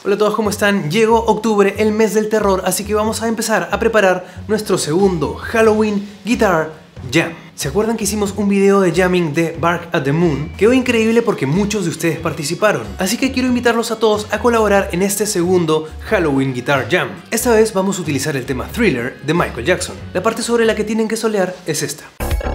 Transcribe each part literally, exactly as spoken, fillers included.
Hola a todos, ¿cómo están? Llegó octubre, el mes del terror, así que vamos a empezar a preparar nuestro segundo Halloween Guitar Jam. ¿Se acuerdan que hicimos un video de jamming de Bark at the Moon? Quedó increíble porque muchos de ustedes participaron, así que quiero invitarlos a todos a colaborar en este segundo Halloween Guitar Jam. Esta vez vamos a utilizar el tema Thriller de Michael Jackson. La parte sobre la que tienen que solear es esta.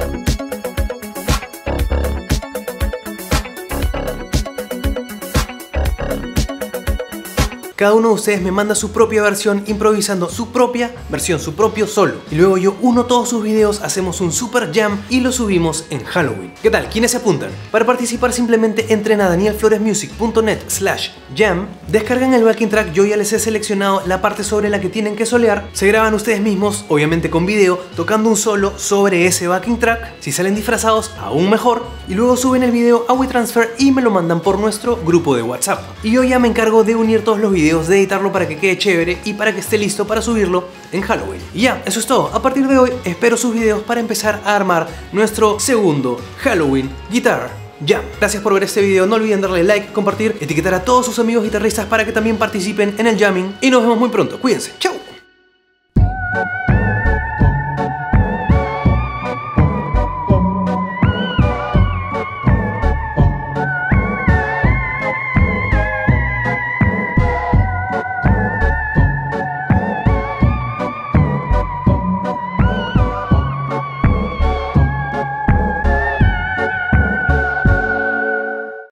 Cada uno de ustedes me manda su propia versión improvisando su propia versión, su propio solo. Y luego yo uno todos sus videos, hacemos un super jam y lo subimos en Halloween. ¿Qué tal? ¿Quiénes se apuntan? Para participar simplemente entren a danielfloresmusic punto net slash jam, descargan el backing track, yo ya les he seleccionado la parte sobre la que tienen que solear, se graban ustedes mismos, obviamente con video, tocando un solo sobre ese backing track. Si salen disfrazados, aún mejor. Y luego suben el video a WeTransfer y me lo mandan por nuestro grupo de WhatsApp. Y yo ya me encargo de unir todos los videos, de editarlo para que quede chévere y para que esté listo para subirlo en Halloween. Y ya, eso es todo. A partir de hoy espero sus videos para empezar a armar nuestro segundo Halloween Guitar Jam. Gracias por ver este video, no olviden darle like, compartir, etiquetar a todos sus amigos guitarristas para que también participen en el jamming y nos vemos muy pronto. Cuídense, chao.